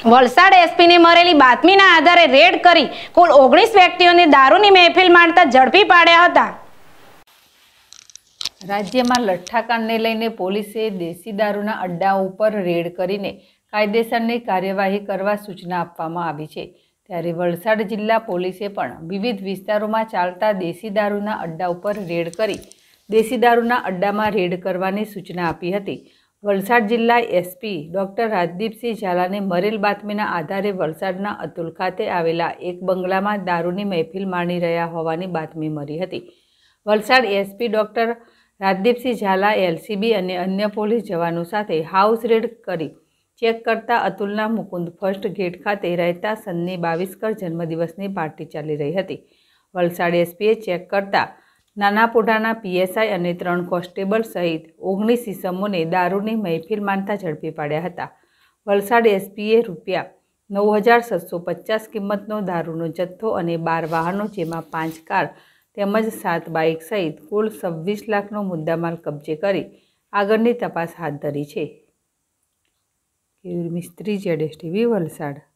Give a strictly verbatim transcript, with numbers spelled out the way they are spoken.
વલસાડ એસપીને મળેલી બાતમીના આધારે રેડ કરી કુલ ઓગણીસ વ્યક્તિઓને દારૂની મહેફિલ માણતા ઝડપી પાડ્યા હતા। રાજ્યમાં લઠ્ઠાકાંડને લઈને પોલીસે દેશી દારૂના અડ્ડાઓ ઉપર રેડ કરીને કાયદેસરની કાર્યવાહી કરવા સૂચના આપવામાં આવી છે। ત્યારે વલસાડ જિલ્લા પોલીસે પણ વિવિધ વિસ્તારોમાં ચાલતા દેશી દારૂના અડ્ડા ઉપર રેડ કરી દેશી દારૂના અડ્ડામાં રેડ કરવાની સૂચના આપી હતી। વલસાડ જિલ્લા એસપી ડોક્ટર રાજદીપસિંહ ઝાલાને મળેલ બાતમીના આધારે વલસાડના અતુલ ખાતે આવેલા એક બંગલામાં દારૂની મહેફિલ માણી રહ્યા હોવાની બાતમી મળી હતી। Valsad SP doctor Rajdeepsinh Jhala LCB અને અન્ય પોલીસ જવાનો સાથે હાઉસ રેડ કરી ચેક કરતા અતુલના મુકુંદ ફર્સ્ટ ગેટ ખાતે રહેતા સન્ની બાવીસકર જન્મદિવસની પાર્ટી ચાલી રહી હતી। વલસાડ એસપીએ ચેક કરતા નાના પોઢાના પીએસઆઈ અને ત્રણ કોન્સ્ટેબલ સહિત ઓગણીસ ઇસમોને દારૂની મહેફિલ માનતા ઝડપી પાડ્યા હતા। વલસાડ એસપીએ રૂપિયા નવ હજાર સાતસો પચાસ કિંમતનો દારૂનો જથ્થો અને બાર વાહનો જેમાં પાંચ કાર તેમજ સાત બાઇક સહિત કુલ છવ્વીસ લાખનો મુદ્દામાલ કબજે કરી આગળની તપાસ હાથ ધરી છે। મિસ્ત્રી જેડેશ ટીવી વલસાડ।